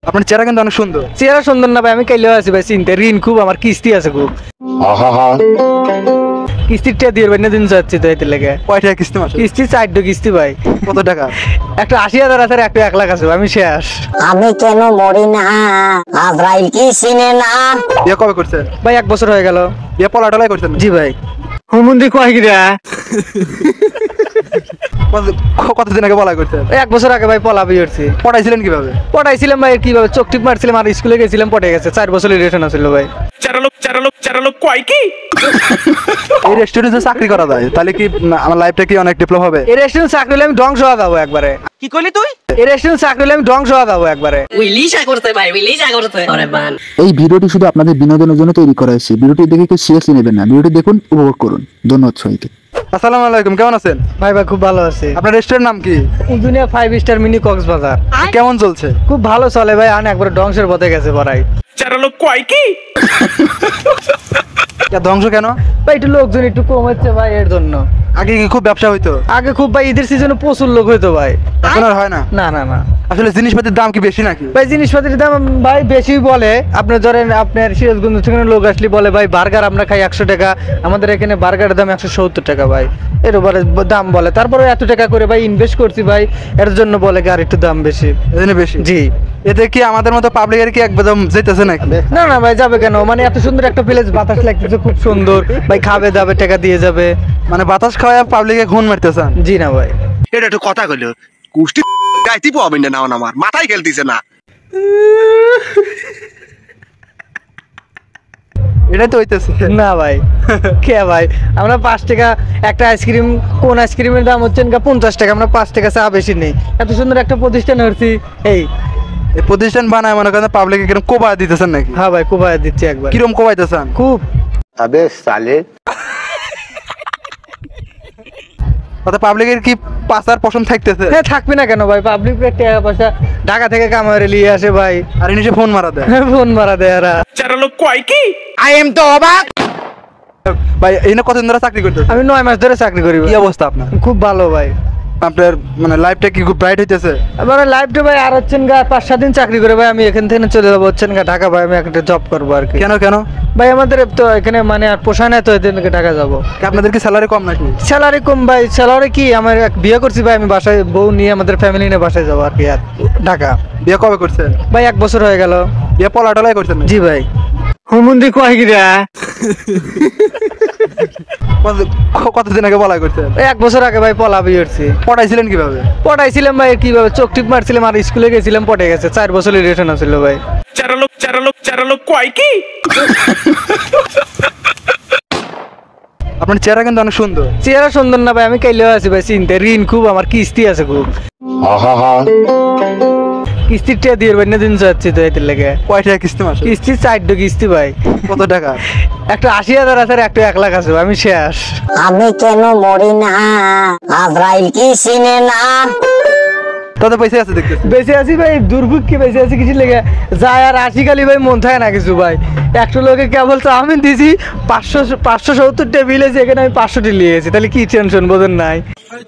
আপনার চেহারা কিন্তু অনেক সুন্দর। চেহারা সুন্দর না ভাই, আমি কাইলেও আছি ভাই চিনতে। ঋণ খুব, আমার কিস্তি আছে খুব। কিস্তিটা দিয়ে ভাই না দিন যাচ্ছি তো এতে লেগে। কয় টাকা কিস্তি মাসে? কিস্তি 4টা কিস্তি ভাই। কত টাকা? একটা 80,000 আছে, একটা 1 লাখ আছে, আমি শেষ। আমি কেন মরি না, আজরাইল কি চিনে না। বিয়ে কবে করছেন ভাই 1 বছর হয়ে গেল। বিয়ে পলাটলাই করছেন? জি ভাই। হুমুন্দি কয় গিরা কতদিন আগে পলা করছেন? 1 বছর আগে ভাই পলা বিয়ে করছি। পড়াইছিলেন কিভাবে? পড়াইছিলাম ভাই কিভাবে, চোখ টিপ মারছিলাম আর স্কুলে গেছিলাম, পড়ে গেছে। 4 বছর রিলেশন আছিল ভাই। চারালো কয় কি? এই রেস্টুরেন্টে চাকরি করা যায় তাহলে কি আমার লাইফটা কি অনেক ডেভেলপ হবে? এই রেস্টুরেন্ট চাকরি হলে আমি ধ্বংস হয়ে যাবো একবারে। কি করলি তুই? এই রেস্টুরেন্ট চাকরি হলে আমি ধ্বংস হয়ে যাবো একবারে। উইলিশা করতে ভাই, উইলিশা করতে। আরে বান। এই ভিডিওটি শুধু আপনাদের বিনোদনের জন্য তৈরি করা হয়েছে। ভিডিওটি দেখে কেউ সিরিয়াসলি নেবেন না। ভিডিওটি দেখুন, উপভোগ করুন। ধন্যবাদ সবাইকে। আসসালামু আলাইকুম, কেমন আছেন? ভাই ভাই খুব ভালো আছি। আপনার রেস্টুরেন্ট নাম কি? দুনিয়া 5 স্টার মিনি কক্সবাজার। কেমন চলছে? খুব ভালো চলে ভাই, আন একবার ধ্বংসের পথে গেছে পড়াই। চারালো কয় কি? ধ্বংস কেন? ভাই একটু লোকজন একটু কম হচ্ছে ভাই, এর জন্য। আগে কি খুব ব্যবসা হইতো? আগে খুব ভাই ঈদের সিজনে প্রচুর লোক হইতো ভাই। এখন আর হয় না? না না না আসলে জিনিসপাতির দাম কি বেশি নাকি? ভাই জিনিসপত্রের দাম ভাই বেশি বলে। আপনার ধরেন আপনার সিরাজগঞ্জ থেকে লোক আসলে বলে ভাই বার্গার আমরা খাই 100 টাকা, আমাদের এখানে বার্গারের দাম 170 টাকা ভাই। এর উপরে দাম বলে, তারপরে এত টাকা করে ভাই ইনভেস্ট করছি ভাই, এর জন্য বলে কি আর একটু দাম বেশি। এজন্য বেশি? জি। এতে কি আমাদের মতো পাবলিকের কি একদম যেতেছে নাকি? না না ভাই যাবে কেন, মানে এত সুন্দর একটা প্লেস, বাতাস লাগতেছে খুব সুন্দর ভাই, খাবে দাবে টাকা দিয়ে যাবে। মানে বাতাস খাওয়া পাবলিকে ঘুণ মারতেছেন? জি না ভাই। এটা একটু কথা কইলো কুষ্টি গাইতে পাবেন না, আমার মাথায় খেলতেছে না। এটাই তো হইতেছে না ভাই কে ভাই, আমরা 5 টাকা একটা আইসক্রিম, কোন আইসক্রিমের দাম হচ্ছে 50 টাকা, আমরা 5 টাকা চা বেশি নেই। এত সুন্দর একটা প্রতিষ্ঠান হচ্ছি এই প্রতিষ্ঠান বানায় মনে করেন পাবলিকে কিরকম কোবায় দিতেছেন নাকি? হ্যাঁ ভাই কোবাই দিচ্ছি একবার। কিরকম কোবাইতেছেন? খুব। তাতে পাবলিকের কি পাচার পছন্দ থাকতেছে? হ্যাঁ থাকবে না কেন ভাই, পাবলিক টাকা পয়সা ঢাকা থেকে কামারে নিয়ে আসে ভাই, আর ইনিশে ফোন মারা দেয়। ফোন মারা দেয় এরা। চারালো কয় কি? আই এম তো অবাক। ভাই এনে কতদিন ধরে চাকরি করতেছেন? আমি 9 মাস ধরে চাকরি করি ভাই। কি অবস্থা আপনার? খুব ভালো ভাই। আপনার মানে লাইফটা কি খুব ব্রাইট হইতেছে? এবারে লাইফটা ভাই আর হচ্ছেন গা 5-7 দিন চাকরি করে ভাই আমি এখান থেকে চলে যাবো হচ্ছেন গা ঢাকা ভাই, আমি একটা জব করবো আর কি। কেন কেন? ভাই আমাদের তো এখানে মানে আর পোষায় না তো, এদিকে ঢাকা যাবো। আপনাদের কি স্যালারি কম নাকি? স্যালারি কম ভাই, স্যালারি কি, আমার বিয়ে করছি ভাই, আমি বাসায় বউ নিয়ে আমাদের ফ্যামিলি নিয়ে বাসায় যাবো আর কি আর ঢাকা। বিয়ে কবে করছেন? ভাই 1 বছর হয়ে গেল। বিয়ে পলাটলাই করছেন নাকি? জি ভাই। হুমুন্দি কয় গিরা কতদিন আগে পলা করছেন? 1 বছর আগে ভাই পলা বিয়ে করছি। পড়াইছিলেন কিভাবে? পড়াইছিলাম ভাই কিভাবে, চোখ টিপ মারছিলাম আর স্কুলে গেছিলাম, পড়ে গেছে। 4 বছর রিলেশন আছিল ভাই। চারালো কয় কি? আপনার চেহারা কিন্তু অনেক সুন্দর। চেহারা সুন্দর না ভাই, আমি কাইলেও আছি ভাই চিনতে। ঋণ খুব, আমার কিস্তি আছে খুব। কিস্তিটা দিয়ে ভাই না দিন যাচ্ছি তো এতে লেগে। কয় টাকা কিস্তি মাসে? কিস্তি 4টা কিস্তি ভাই। কত টাকা? একটা 80,000 আছে, একটা 1 লাখ আছে, আমি শেষ। আমি কেন মরি না, আজরাইল কি চিনে না। তাতে পয়সা আছে দেখতেছি। বেঁচে আছি ভাই, দুর্ভিক্ষ কি বেঁচে আছি কিছু লেগে যায় আর 80 খালি ভাই মন থাকে না কিছু ভাই। 100 লোকে কেবল চাউমিন দিছি 570 টেবিলে, যেখানে আমি 500টি নিয়ে গেছি, তাহলে কি টেনশন বোঝেন নাই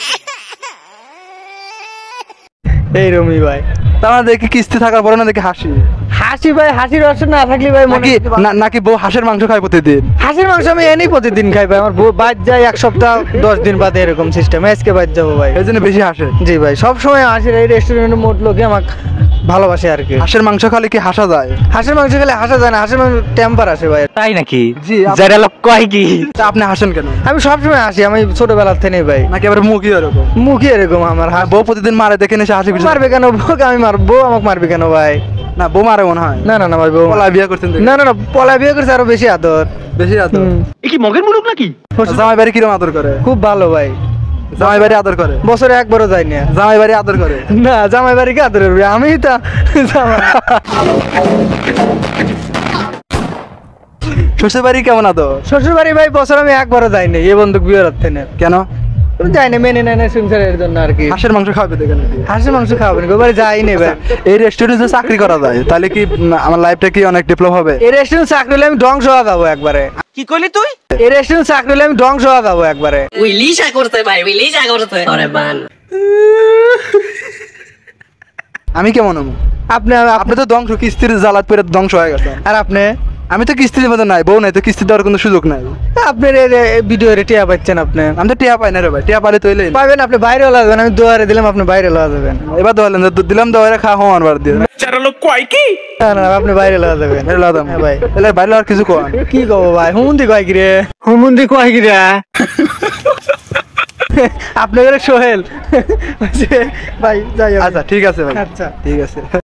এইরকমই ভাই। তারা দেখি কিস্তি থাকার পরে না দেখি হাসি হাসি ভাই, হাসির রস না থাকলে ভাই নাকি নাকি বউ হাঁসের মাংস খায় প্রতিদিন? হাসির মাংস আমি এনেই প্রতিদিন খাই ভাই, আমার বাদ যায় 1 সপ্তাহ 10 দিন বাদে, এরকম সিস্টেম। আজকে বাদ যাবো ভাই, এই জন্য বেশি হাসে। জি ভাই সব সময় হাসির, এই রেস্টুরেন্টের মোট লোকে আমাকে ভালোবাসে আর কি। হাঁসের মাংস খালে কি হাসা যায়? হাঁসের মাংস খেলে হাসা যায় না, হাঁসের মাংস টেম্পার আসে ভাই। তাই নাকি? জি। যারা লোক কয় কি? তা আপনি হাসেন কেন? আমি সবসময় হাসি, আমি ছোটবেলার থেকে ভাই। নাকি আবার মুখই এরকম? মুখই এরকম আমার। বউ প্রতিদিন মারে দেখে এসে হাসি খুশি? মারবে কেন বউকে, আমি মারবো, আমাকে মারবে কেন ভাই? না বউ মারে মনে হয়। না না না ভাই, বউ পলা বিয়ে করছেন দেখি। না না না, পলা বিয়ে করছে আরো বেশি আদর। বেশি আদর? এ কি মগের মুলুক নাকি? জামাই বাড়ি কিরম আদর করে? খুব ভালো ভাই। জামাই বাড়ি আদর করে? বছরে একবারও যাই না। জামাই বাড়ি আদর করে? না জামাই বাড়ি কে আদর করবে, আমি তো শ্বশুর বাড়ি কেমন আদর? শ্বশুর বাড়ি ভাই বছর আমি একবারও যাই না, এ বন্ধু বিয়ে রাখতে না। কেন? যাই না, মেনে নেয় না সংসারের জন্য আর কি। হাঁসের মাংস খাওয়াবে দেখে নাকি? হাঁসের মাংস খাওয়াবেন গোবারে যাই নেই ভাই। এই রেস্টুরেন্টে চাকরি করা যায় তাহলে কি আমার লাইফটা কি অনেক ডেভেলপ হবে? এই রেস্টুরেন্ট চাকরি হলে আমি ধ্বংস হয়ে যাবো একবারে। কি করলি তুই? এই রেস্টুরেন্ট চাকরি হলে আমি ধ্বংস হয়ে যাবো একবারে। উইলিশা করতে ভাই, উইলিশা করতে। আরে বান। আমি কেমন হবো? আপনি আপনি তো ধ্বংস, কিস্তির জ্বালাত পেরে ধ্বংস হয়ে গেছে। আর আপনি আমি তো কিস্তির মধ্যে নাই, বউ নাই, তো কিস্তি দেওয়ার কোনো সুযোগ নাই। আপনার ভিডিও টিয়া পাচ্ছেন আপনি? আমি তো টিয়া পাই না রে ভাই, টিয়া পাইলে তো এলেই না। পাবেন, আপনি বাইরে লওয়া যাবেন, আমি দুয়ারে দিলাম আপনি বাইরে লওয়া যাবেন। এবার ধরলেন, দিলাম দেওয়ারে খা হওয়ার বার দিয়ে চারা লোক কয় কি? না না আপনি বাইরে লওয়া যাবেন। বাইরে লাদাম হ্যাঁ ভাই। তাহলে বাইরে আর কিছু কন। কি কব ভাই, হুমুন্দি কয় কি রে? হুমুন্দি কয় কি রে? আপনাদের সোহেল ভাই যাই হোক। আচ্ছা ঠিক আছে ভাই, আচ্ছা ঠিক আছে।